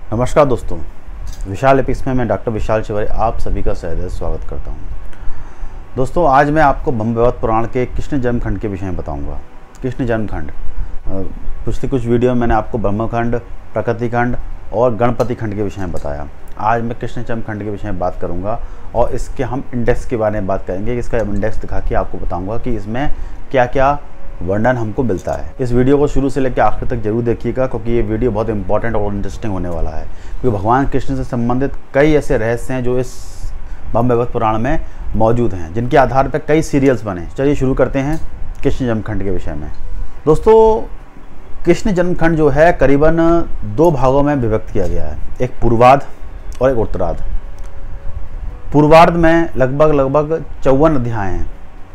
नमस्कार दोस्तों, विशाल एपिक्स में मैं डॉक्टर विशाल शिवरे आप सभी का सहर्ष स्वागत करता हूं। दोस्तों, आज मैं आपको ब्रह्मवैवर्त पुराण के कृष्ण जन्म खंड के विषय में बताऊंगा। कृष्ण जन्म खंड पिछले कुछ वीडियो में मैंने आपको ब्रह्मखंड, प्रकृति खंड और गणपति खंड के विषय में बताया। आज मैं कृष्ण जन्म खंड के विषय में बात करूँगा और इसके हम इंडेक्स के बारे में बात करेंगे। इसका इंडेक्स दिखा के आपको बताऊँगा कि इसमें क्या क्या वर्णन हमको मिलता है। इस वीडियो को शुरू से लेकर आखिर तक जरूर देखिएगा, क्योंकि ये वीडियो बहुत इंपॉर्टेंट और इंटरेस्टिंग होने वाला है। क्योंकि भगवान कृष्ण से संबंधित कई ऐसे रहस्य हैं जो इस ब्रह्मवैवर्त पुराण में मौजूद हैं, जिनके आधार पर कई सीरियल्स बने। चलिए शुरू करते हैं कृष्ण जन्म खंड के विषय में। दोस्तों, कृष्ण जन्म खंड जो है करीबन 2 भागों में विभक्त किया गया है, एक पूर्वार्ध और एक उत्तरार्ध। पूर्वार्ध में लगभग 54 अध्याय हैं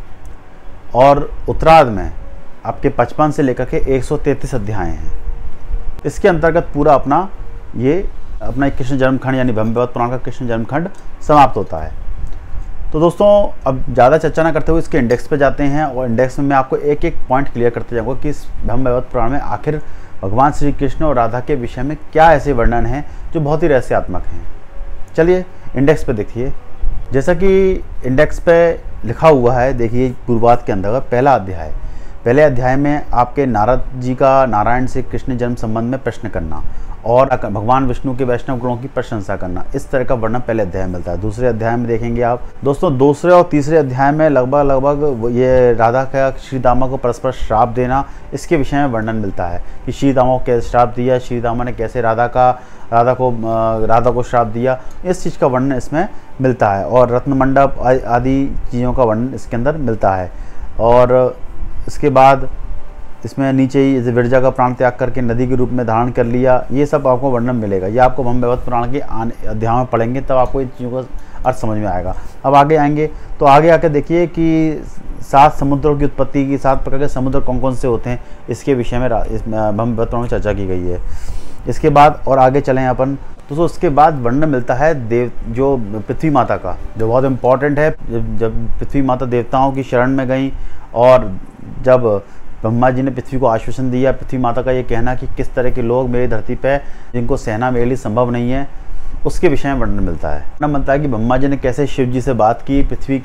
और उत्तरार्ध में आपके 55 से लेकर के 133 अध्याय हैं। इसके अंतर्गत पूरा अपना कृष्ण जन्म खंड यानी ब्रह्मवैवर्त पुराण का कृष्ण जन्म खंड समाप्त होता है। तो दोस्तों, अब ज़्यादा चर्चा ना करते हुए इसके इंडेक्स पे जाते हैं और इंडेक्स में मैं आपको एक एक पॉइंट क्लियर करते जाऊँगा कि इस ब्रह्मवैवर्त पुराण में आखिर भगवान श्री कृष्ण और राधा के विषय में क्या ऐसे वर्णन हैं जो बहुत ही रहस्यात्मक हैं। चलिए इंडेक्स पे देखिए। जैसा कि इंडेक्स पे लिखा हुआ है, देखिए पूर्वार्ध के अंतर्गत पहले अध्याय में आपके नारद जी का नारायण से कृष्ण जन्म संबंध में प्रश्न करना और भगवान विष्णु के वैष्णव गुणों की प्रशंसा करना, इस तरह का वर्णन पहले अध्याय में मिलता है। दूसरे अध्याय में देखेंगे आप दोस्तों, दूसरे और तीसरे अध्याय में लगभग ये राधा का श्रीदामा को परस्पर श्राप देना, इसके विषय में वर्णन मिलता है कि श्रीदामा को कैसे श्राप दिया, श्रीदामा ने कैसे राधा को श्राप दिया, इस चीज़ का वर्णन इसमें मिलता है। और रत्न मंडप आदि चीज़ों का वर्णन इसके अंदर मिलता है। और इसके बाद इसमें नीचे ही जैसे विरजा का प्राण त्याग करके नदी के रूप में धारण कर लिया, ये सब आपको वर्णन मिलेगा। ये आपको ब्रह्मवैवर्त पुराण के अध्याय में पढ़ेंगे तब आपको इन चीज़ों का अर्थ समझ में आएगा। अब आगे आएंगे तो आगे आकर देखिए कि 7 समुद्रों की उत्पत्ति की 7 प्रकार के समुद्र कौन कौन से होते हैं, इसके विषय में ब्रह्मवैवर्त पुराण में चर्चा की गई है। इसके बाद और आगे चलें अपन तो उसके बाद वर्णन मिलता है जो पृथ्वी माता का, जो बहुत इम्पॉर्टेंट है। जब पृथ्वी माता देवताओं की शरण में गई और जब ब्रह्मा जी ने पृथ्वी को आश्वासन दिया, पृथ्वी माता का ये कहना कि किस तरह के लोग मेरी धरती पे जिनको सहना मेरे लिए संभव नहीं है, उसके विषय में वर्णन मिलता है। वर्णन मिलता है कि ब्रह्मा जी ने कैसे शिव जी से बात की पृथ्वी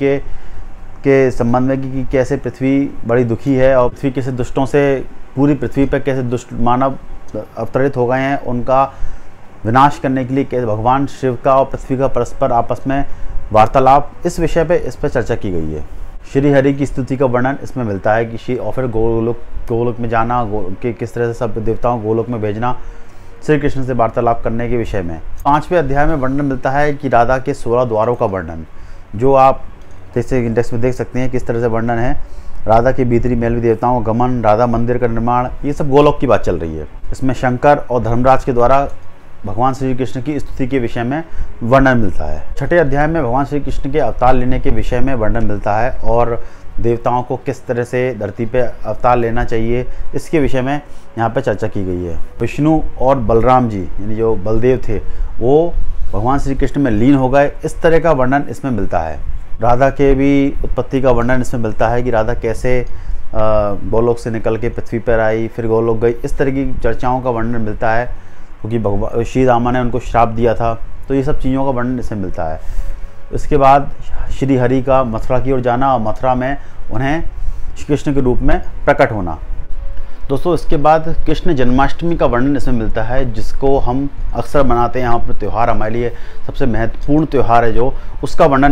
के संबंध में कि कैसे पृथ्वी बड़ी दुखी है और पृथ्वी कैसे दुष्टों से, पूरी पृथ्वी पर कैसे दुष्ट मानव अवतरित हो गए हैं, उनका विनाश करने के लिए कैसे भगवान शिव का और पृथ्वी का परस्पर आपस में वार्तालाप, इस विषय पे इस पर चर्चा की गई है। श्री हरि की स्तुति का वर्णन इसमें मिलता है कि और फिर गोलोक में जाना, कि किस तरह से सब देवताओं गोलोक में भेजना, श्री कृष्ण से वार्तालाप करने के विषय में। 5वें अध्याय में वर्णन मिलता है कि राधा के 16 द्वारों का वर्णन, जो आप जैसे इंडेक्स में देख सकते हैं किस तरह से वर्णन है। राधा के भीतरी मेलवी देवताओं का गमन, राधा मंदिर का निर्माण, ये सब गोलोक की बात चल रही है। इसमें शंकर और धर्मराज के द्वारा भगवान श्री कृष्ण की स्तुति के विषय में वर्णन मिलता है। 6ठे अध्याय में भगवान श्री कृष्ण के अवतार लेने के विषय में वर्णन मिलता है और देवताओं को किस तरह से धरती पे अवतार लेना चाहिए, इसके विषय में यहाँ पे चर्चा की गई है। विष्णु और बलराम जी यानी जो बलदेव थे वो भगवान श्री कृष्ण में लीन हो गए, इस तरह का वर्णन इसमें मिलता है। राधा के भी उत्पत्ति का वर्णन इसमें मिलता है कि राधा कैसे गोलोक से निकल के पृथ्वी पर आई, फिर गोलोक गई, इस तरह की चर्चाओं का वर्णन मिलता है, क्योंकि भगवान श्री रामा ने उनको श्राप दिया था। तो ये सब चीज़ों का वर्णन इसमें मिलता है। इसके बाद श्री हरि का मथुरा की ओर जाना और मथुरा में उन्हें श्री कृष्ण के रूप में प्रकट होना। दोस्तों, इसके बाद कृष्ण जन्माष्टमी का वर्णन इसमें मिलता है, जिसको हम अक्सर मनाते हैं। यहाँ पर त्यौहार हमारे लिए सबसे महत्वपूर्ण त्यौहार है, जो उसका वर्णन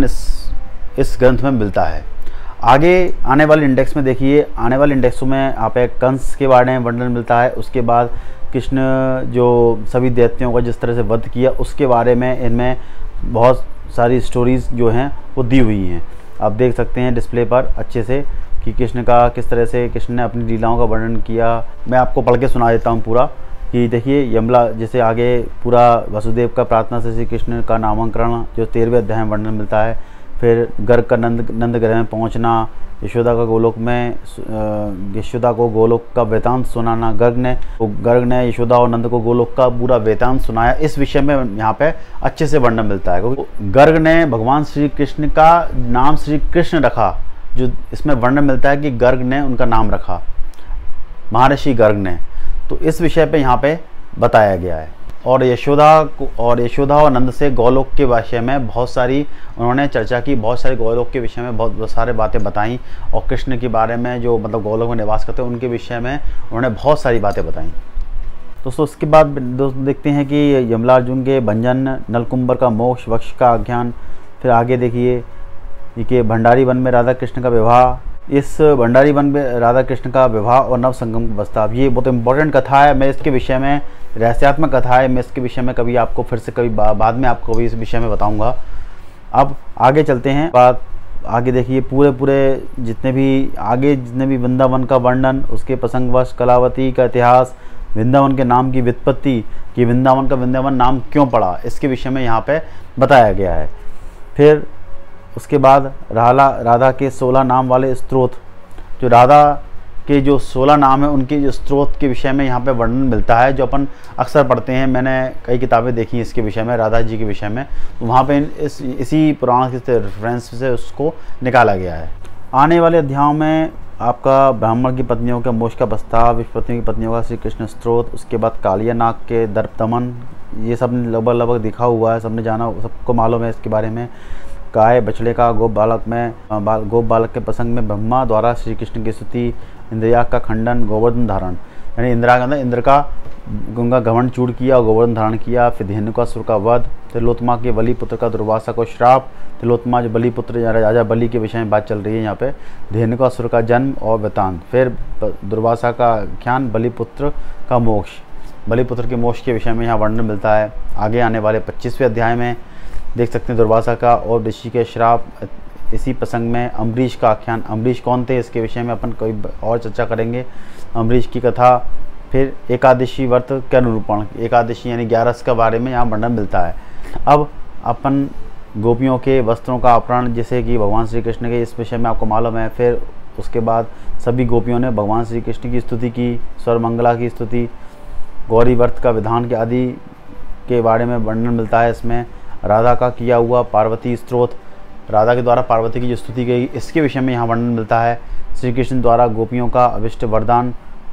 इस ग्रंथ में मिलता है। आगे आने वाले इंडेक्स में देखिए, आने वाले इंडेक्सों में आप एक कंस के बारे में वर्णन मिलता है। उसके बाद कृष्ण जो सभी दैत्यों का जिस तरह से वध किया, उसके बारे में इनमें बहुत सारी स्टोरीज़ जो हैं वो दी हुई हैं। आप देख सकते हैं डिस्प्ले पर अच्छे से कि कृष्ण का किस तरह से कृष्ण ने अपनी लीलाओं का वर्णन किया। मैं आपको पढ़ के सुना देता हूँ पूरा कि देखिए, यमला जैसे आगे पूरा वसुदेव का प्रार्थना से श्री कृष्ण का नामकरण जो 13वें अध्याय में वर्णन मिलता है। फिर गर्ग का नंद ग्रह में पहुंचना, यशोदा को गोलोक का वृतांत सुनाना, गर्ग ने यशोदा और नंद को गोलोक का पूरा वृतांत सुनाया, इस विषय में यहाँ पे अच्छे से वर्णन मिलता है। क्योंकि गर्ग ने भगवान श्री कृष्ण का नाम श्री कृष्ण रखा, जो इसमें वर्णन मिलता है कि गर्ग ने उनका नाम रखा, महर्षि गर्ग ने। तो इस विषय पे यहाँ पे बताया गया है। और यशोदा और नंद से गोलोक के विषय में बहुत सारी उन्होंने चर्चा की, बहुत सारे गोलोक के विषय में बहुत सारे बातें बताई, और कृष्ण के बारे में जो मतलब गोलोक में निवास करते हैं उनके विषय में उन्होंने बहुत सारी बातें बताई। दोस्तों उसके बाद दोस्तों देखते हैं कि यमलार्जुन के भंजन, नलकुंबर का मोक्ष, वक्ष का आख्यान। फिर आगे देखिए कि भंडारी वन में राधा कृष्ण का विवाह, इस भंडारी वन में राधा कृष्ण का विवाह और नव संगम का प्रस्ताव, ये बहुत इंपॉर्टेंट कथा है। मैं इसके विषय में, रहस्यात्मक कथा है, मैं इसके विषय में कभी आपको फिर से कभी बाद में आपको भी इस विषय में बताऊंगा। अब आगे चलते हैं। बात आगे देखिए, पूरे जितने भी वृंदावन का वर्णन, उसके प्रसंगवश, कलावती का इतिहास, वृंदावन के नाम की व्युत्पत्ति, कि वृंदावन का वृंदावन नाम क्यों पड़ा, इसके विषय में यहाँ पे बताया गया है। फिर उसके बाद राधा के 16 नाम वाले स्त्रोत, जो राधा के जो 16 नाम है उनके जो स्त्रोत के विषय में यहाँ पे वर्णन मिलता है, जो अपन अक्सर पढ़ते हैं। मैंने कई किताबें देखी इसके विषय में, राधा जी के विषय में, तो वहाँ पे इसी पुराण के रेफरेंस से उसको निकाला गया है। आने वाले अध्यायों में आपका ब्राह्मण की पत्नियों के मोक्ष का प्रस्ताव, विष्णुपत्नियों की पत्नियों का श्री कृष्ण स्त्रोत, उसके बाद कालिया नाग के दर्प दमन, ये सब लगभग दिखा हुआ है, सबने जाना, सबको मालूम है इसके बारे में। गाय बछड़े का गोप बालक के प्रसंग में ब्रह्मा द्वारा श्री कृष्ण की स्तुति, इंद्रियाग का खंडन, गोवर्धन धारण, यानी इंद्र का गंगा घमंड चूड़ किया और गोवर्धन धारण किया। फिर धेनुकासुर का वध, तिलोत्तमा के बलि पुत्र का दुर्वासा को श्राप, तिलोत्तमा जो बलि पुत्र राजा बलि के विषय में बात चल रही है यहाँ पे, धेनुकासुर का जन्म और वृतांत। फिर दुर्वासा का आख्यान, बलिपुत्र का मोक्ष, बलिपुत्र के मोक्ष के विषय में यहाँ वर्णन मिलता है। आगे आने वाले 25वें अध्याय में देख सकते हैं दुर्वासा का और ऋषि के श्राप। इसी प्रसंग में अम्बरीश का आख्यान, अम्बरीश कौन थे इसके विषय में अपन कोई और चर्चा करेंगे, अम्बरीश की कथा। फिर एकादशी व्रत के अनुरूपण, एकादशी यानी 11 के बारे में यहाँ वर्णन मिलता है। अब अपन गोपियों के वस्त्रों का अपहरण, जैसे कि भगवान श्री कृष्ण के, इस विषय में आपको मालूम है। फिर उसके बाद सभी गोपियों ने भगवान श्री कृष्ण की स्तुति की, सर्वमंगला की स्तुति, गौरी व्रत का विधान के आदि के बारे में वर्णन मिलता है इसमें। राधा का किया हुआ पार्वती स्त्रोत, राधा के द्वारा पार्वती की जो स्तुति गई, इसके विषय में यहाँ वर्णन मिलता है। श्री कृष्ण द्वारा गोपियों का अभिष्ट वरदान,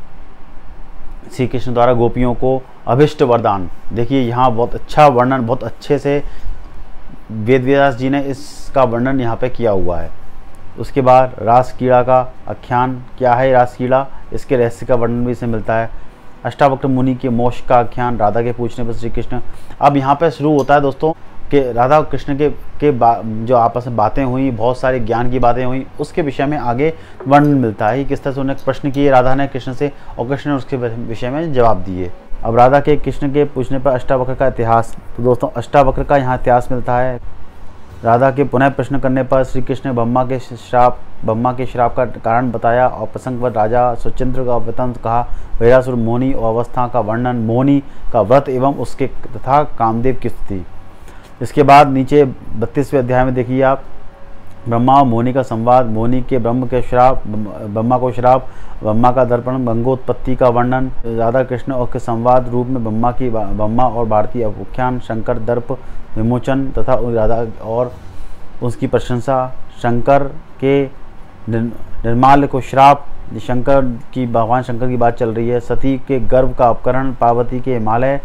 श्री कृष्ण द्वारा गोपियों को अभिष्ट वरदान, देखिए यहाँ बहुत अच्छा वर्णन, बहुत अच्छे से वेदव्यास जी ने इसका वर्णन यहाँ पे किया हुआ है। उसके बाद रास कीड़ा का आख्यान, क्या है रास कीड़ा, इसके रहस्य का वर्णन भी इसमें मिलता है। अष्टावक्र मुनि के मोक्ष का आख्यान, राधा के पूछने पर श्री कृष्ण। अब यहाँ पे शुरू होता है दोस्तों कि राधा और कृष्ण के जो आपस में बातें हुई, बहुत सारे ज्ञान की बातें हुई, उसके विषय में आगे वर्णन मिलता है। किस तरह से उन्हें प्रश्न किए राधा ने कृष्ण से, और कृष्ण ने उसके विषय में जवाब दिए। अब राधा के कृष्ण के पूछने पर अष्टावक्र का इतिहास, तो दोस्तों अष्टावक्र का यहाँ इतिहास मिलता है। राधा के पुनः प्रश्न करने पर श्री कृष्ण ने ब्रह्मा के श्राप का कारण बताया और प्रसंगवत राजा सुचिंद्र का वृत्तांत कहा। वैरासुर मोहिनी और अवस्था का वर्णन, मोहिनी का व्रत एवं उसके तथा कामदेव की स्तुति। इसके बाद नीचे 32वें अध्याय में देखिए आप, ब्रह्मा और मोहिनी का संवाद, मोहिनी के ब्रह्मा को श्राप, ब्रह्मा का दर्पण, गंगोत्पत्ति का वर्णन, राधा कृष्ण और के संवाद रूप में ब्रह्मा और भारती अवख्यान, शंकर दर्प विमोचन तथा राधा और उसकी प्रशंसा, शंकर के निर्माल्य को श्राप, भगवान शंकर की बात चल रही है। सती के गर्भ का अपकरण, पार्वती के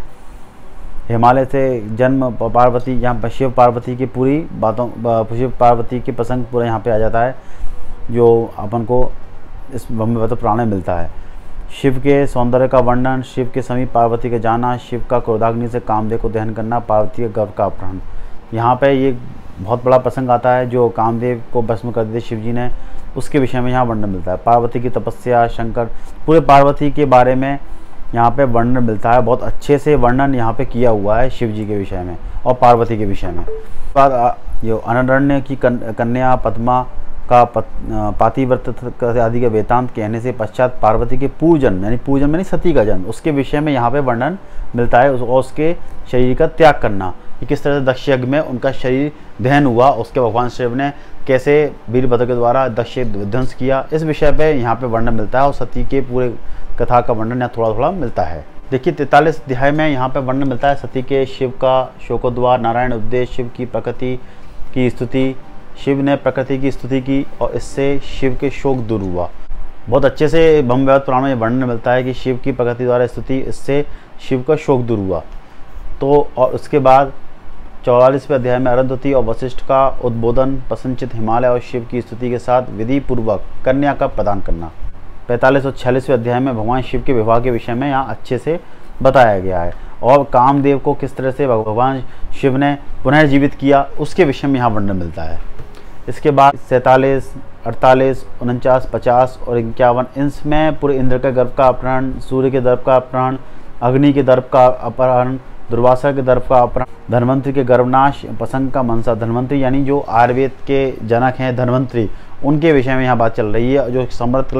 हिमालय से जन्म पार्वती, यहाँ शिव पार्वती की पूरी बातों, शिव पार्वती के प्रसंग पूरा यहाँ पे आ जाता है, जो अपन को इस ब्रह्मवैवर्त पुराण में मिलता है। शिव के सौंदर्य का वर्णन, शिव के समीप पार्वती के जाना, शिव का क्रोधाग्नि से कामदेव को दहन करना, पार्वती के गर्भ का अपहरण। यहाँ पे ये बहुत बड़ा प्रसंग आता है जो कामदेव को भस्म कर दिया शिव जी ने, उसके विषय में यहाँ वर्णन मिलता है। पार्वती की तपस्या, शंकर, पूरे पार्वती के बारे में यहाँ पे वर्णन मिलता है। बहुत अच्छे से वर्णन यहाँ पे किया हुआ है शिव जी के विषय में और पार्वती के विषय में। बाद जो अनरण्य की कन्या पद्मा का पातिव्रत आदि के वेदांत कहने से पश्चात पार्वती के पूजन यानी सती का जन्म, उसके विषय में यहाँ पे वर्णन मिलता है। और उसके शरीर का त्याग करना, कि किस तरह से दक्ष यज्ञ में उनका शरीर दहन हुआ, उसके भगवान शिव ने कैसे वीरभद्र के द्वारा दक्ष विध्वंस किया, इस विषय पे यहाँ पे वर्णन मिलता है। और सती के पूरे कथा का वर्णन यहाँ थोड़ा थोड़ा मिलता है। देखिए 43 अध्याय में यहाँ पे वर्णन मिलता है सती के शिव का शोकोद्वार, नारायण उपदेश, शिव की प्रकृति की स्तुति, शिव ने प्रकृति की स्तुति की और इससे शिव के शोक दूर हुआ। बहुत अच्छे से ब्रह्मवैवर्त पुराण में वर्णन मिलता है कि शिव की प्रकृति द्वारा स्तुति, इससे शिव का शोक दूर हुआ। तो और उसके बाद 44वें अध्याय में अरुंधति और वशिष्ठ का उद्बोधन, प्रसन्नचित्त हिमालय और शिव की स्तुति के साथ विधि पूर्वक कन्या का प्रदान करना। 45 और 46वें अध्याय में भगवान शिव के विवाह के विषय में यहाँ अच्छे से बताया गया है और कामदेव को किस तरह से भगवान शिव ने पुनर्जीवित किया उसके विषय में यहाँ वर्णन मिलता है। इसके बाद 47, 48, 49, 50 और 51 इनमें पूरे इंद्र के गर्भ का अपहरण, सूर्य के दर्प का अपहरण, अग्नि के दर्प का अपहरण, दुर्वासा के दर्प का अपहरण, धन्वंतरि के गर्भनाश, पसंग का मनसा। धन्वंतरि यानी जो आयुर्वेद के जनक हैं धन्वंतरि, उनके विषय में यहाँ बात चल रही है, जो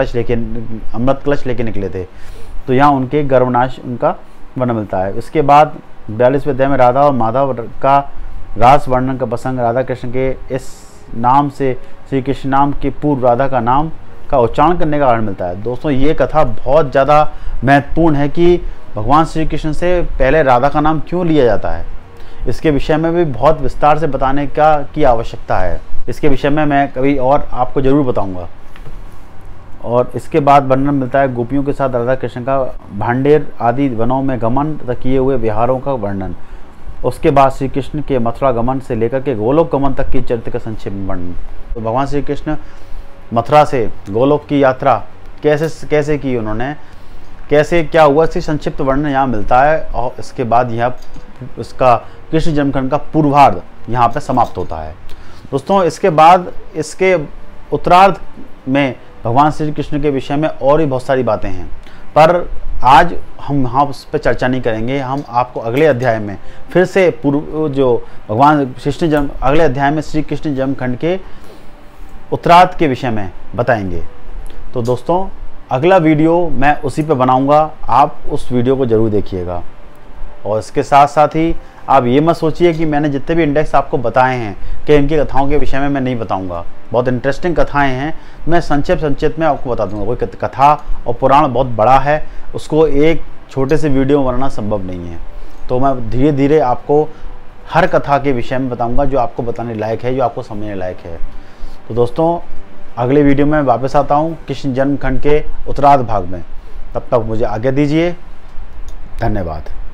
अमृत कलश लेके निकले थे। तो यहाँ उनके गर्भनाश उनका वर्णन मिलता है। इसके बाद 42वें अध्याय में राधा और माधव का रास वर्णन का प्रसंग, राधा कृष्ण के इस नाम से श्री कृष्ण नाम के पूर्व राधा का नाम का उच्चारण करने का कारण मिलता है। दोस्तों ये कथा बहुत ज़्यादा महत्वपूर्ण है कि भगवान श्री कृष्ण से पहले राधा का नाम क्यों लिया जाता है। इसके विषय में भी बहुत विस्तार से बताने की आवश्यकता है। इसके विषय में मैं कभी और आपको ज़रूर बताऊंगा। और इसके बाद वर्णन मिलता है गोपियों के साथ राधा कृष्ण का भांडेर आदि वनों में गमन तथा किए हुए विहारों का वर्णन। उसके बाद श्री कृष्ण के मथुरा गमन से लेकर के गोलोक गमन तक की चरित्र का संक्षेप वर्णन। तो भगवान श्री कृष्ण मथुरा से गोलोक की यात्रा कैसे की उन्होंने, कैसे क्या हुआ, इसकी संक्षिप्त वर्णन यहाँ मिलता है। और इसके बाद यह इसका कृष्ण जन्मखंड का पूर्वार्ध यहाँ पर समाप्त होता है। दोस्तों इसके बाद इसके उत्तरार्ध में भगवान श्री कृष्ण के विषय में और भी बहुत सारी बातें हैं, पर आज हम यहाँ उस पर चर्चा नहीं करेंगे। हम आपको अगले अध्याय में फिर से जो भगवान कृष्ण जन्म अगले अध्याय में श्री कृष्ण जन्मखंड के उत्तरार्ध के विषय में बताएंगे। तो दोस्तों अगला वीडियो मैं उसी पे बनाऊंगा, आप उस वीडियो को ज़रूर देखिएगा। और इसके साथ साथ ही आप ये मत सोचिए कि मैंने जितने भी इंडेक्स आपको बताए हैं कि इनकी कथाओं के विषय में मैं नहीं बताऊंगा। बहुत इंटरेस्टिंग कथाएं हैं, मैं संक्षिप्त में आपको बता दूंगा। कोई कथा और पुराण बहुत बड़ा है, उसको एक छोटे से वीडियो में बनाना संभव नहीं है। तो मैं धीरे धीरे आपको हर कथा के विषय में बताऊंगा जो आपको बताने लायक है, जो आपको समझने लायक है। तो दोस्तों अगले वीडियो में वापस आता हूँ कृष्ण जन्मखंड के उत्तरार्ध भाग में। तब तक मुझे आज्ञा दीजिए। धन्यवाद।